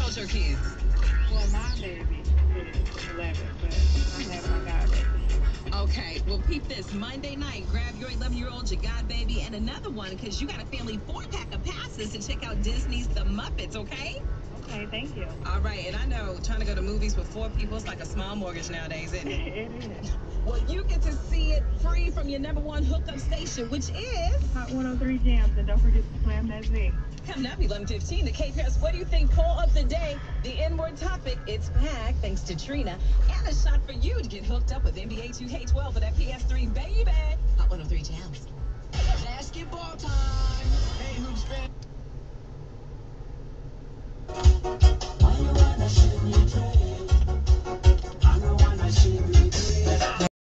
old your kids? Well, my baby is 11, but I have my godbaby. Okay, well, peep this. Monday night, grab your 11-year-old, your god baby, and another one, because you got a family 4-pack of passes to check out Disney's The Muppets, okay? Okay, thank you. All right, and I know trying to go to movies with 4 people is like a small mortgage nowadays, isn't it? It is. Well, you get to see it free from your #1 hookup station, which is... Hot 103 Jams, and don't forget to slam that Z. Coming up, 11:15, the K-Pass. What do you think? Poll of the day. The N-word topic. It's back, thanks to Trina. And a shot for you to get hooked up with NBA 2K12 for that PS3, baby. Hot 103 Jams. Basketball